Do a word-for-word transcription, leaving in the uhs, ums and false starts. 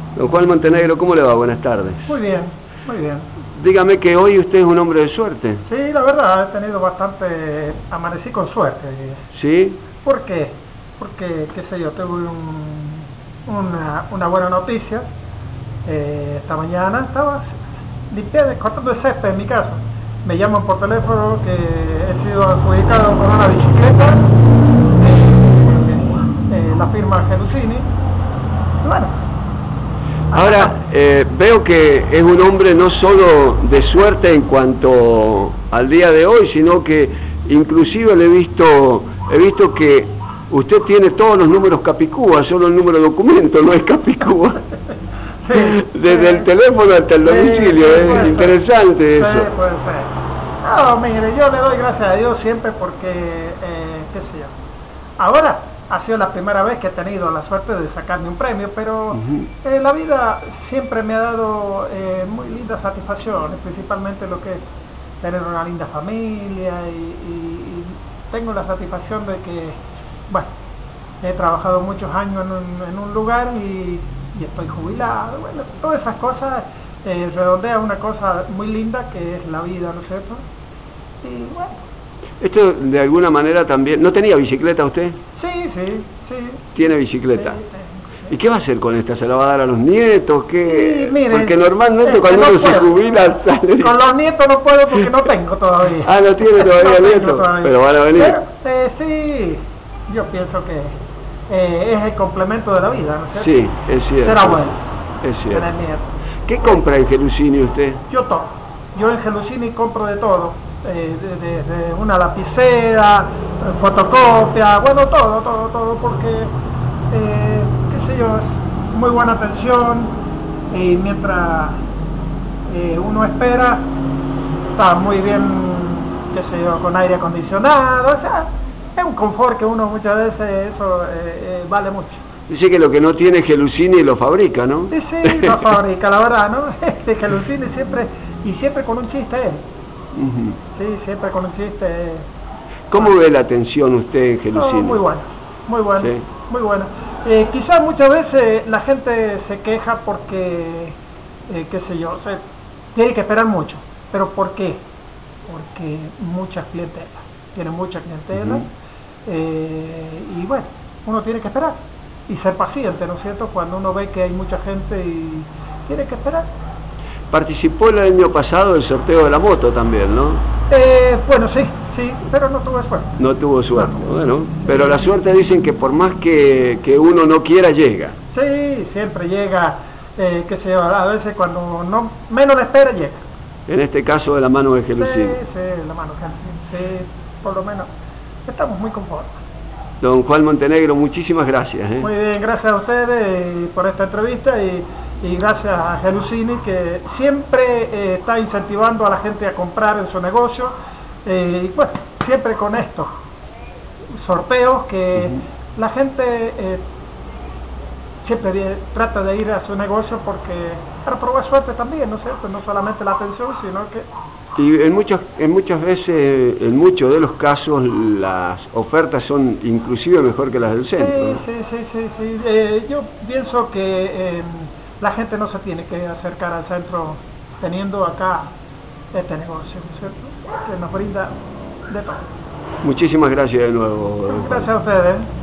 Don Juan Montenegro, ¿cómo le va? Buenas tardes. Muy bien, muy bien. Dígame que hoy usted es un hombre de suerte. Sí, la verdad, he tenido bastante... Amanecí con suerte. ¿Sí? ¿Por qué? Porque, qué sé yo, tuve un, una, una buena noticia. Eh, esta mañana estaba limpiando, cortando el césped en mi casa. Me llaman por teléfono que he sido adjudicado con una bicicleta, eh, eh, la firma Gelusini. Y bueno. Ahora, eh, veo que es un hombre no solo de suerte en cuanto al día de hoy, sino que inclusive le he visto, he visto que usted tiene todos los números Capicúa, solo el número de documento no es Capicúa. Sí, desde sí, el teléfono hasta el domicilio, sí, es interesante ser, eso. Sí, puede ser. No, mire, yo le doy gracias a Dios siempre porque, eh, qué sé yo, ahora ha sido la primera vez que he tenido la suerte de sacarme un premio, pero uh-huh. eh, la vida siempre me ha dado eh, muy lindas satisfacciones, principalmente lo que es tener una linda familia y, y, y tengo la satisfacción de que, bueno, he trabajado muchos años en un, en un lugar y, y estoy jubilado, bueno, todas esas cosas eh, redondean una cosa muy linda que es la vida, ¿no es cierto? Y bueno. Esto de alguna manera también... ¿No tenía bicicleta usted? Sí, sí, sí. ¿Tiene bicicleta? Sí, sí. ¿Y qué va a hacer con esta? ¿Se la va a dar a los nietos? ¿Qué? Sí, mire, porque normalmente eh, cuando no uno puedo. se jubila sale... Con los nietos no puedo porque no tengo todavía. Ah, no tiene todavía no nietos, todavía. Pero van a venir. Pero, eh, sí, yo pienso que eh, es el complemento de la vida, ¿no es cierto? Sí, es cierto. Será bueno. Es cierto. Tener nietos. ¿Qué compra en Gelusini usted? Yo todo. Yo en Gelusini compro de todo. Eh, de, de, de una lapicera, fotocopia, bueno, todo, todo, todo, porque, eh, qué sé yo, es muy buena atención y mientras eh, uno espera, está muy bien, qué sé yo, con aire acondicionado, o sea, es un confort que uno muchas veces, eso eh, eh, vale mucho. Dice que lo que no tiene Gelusini lo fabrica, ¿no? Sí, sí, lo fabrica, la verdad, ¿no? Este Gelusini siempre, y siempre con un chiste él. Uh-huh. Sí, siempre con un chiste. ¿Cómo ve la atención usted en Gelusini? No, muy buena, muy buena, ¿Sí? muy buena. Eh, quizás muchas veces la gente se queja porque, eh, qué sé yo, o sea, tiene que esperar mucho. ¿Pero por qué? Porque mucha clientela, tiene mucha clientela, uh-huh. eh, y bueno, uno tiene que esperar y ser paciente, ¿no es cierto? Cuando uno ve que hay mucha gente y tiene que esperar. Participó el año pasado del sorteo de la moto también, ¿no? Eh, bueno, sí, sí, pero no tuve suerte. No tuvo suerte, no. Bueno, pero la suerte dicen que por más que, que uno no quiera, llega. Sí, siempre llega, eh, qué sé yo, a veces cuando no menos lo espera, llega. En este caso de la mano de Gelusini. Sí, sí, la mano de Gelusini, sí, por lo menos estamos muy conformes. Don Juan Montenegro, muchísimas gracias. ¿eh? Muy bien, gracias a ustedes por esta entrevista y, y gracias a Gelusini que siempre eh, está incentivando a la gente a comprar en su negocio eh, y bueno, siempre con estos sorteos que uh-huh. la gente eh, siempre de, trata de ir a su negocio porque para probar suerte también, ¿no es cierto? No solamente la atención, sino que... Y en muchas, en muchas veces, en muchos de los casos, las ofertas son inclusive mejor que las del centro. Sí, ¿no? sí, sí, sí, sí. Eh, yo pienso que eh, la gente no se tiene que acercar al centro teniendo acá este negocio, ¿no es cierto? Que nos brinda de todo. Muchísimas gracias de nuevo. Gracias a ustedes.